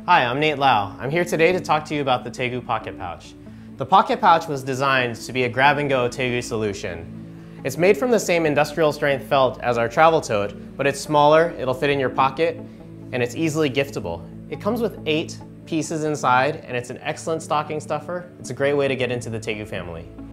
Hi, I'm Nate Lau. I'm here today to talk to you about the Tegu Pocket Pouch. The Pocket Pouch was designed to be a grab-and-go Tegu solution. It's made from the same industrial strength felt as our travel tote, but it's smaller, it'll fit in your pocket, and it's easily giftable. It comes with 8 pieces inside, and it's an excellent stocking stuffer. It's a great way to get into the Tegu family.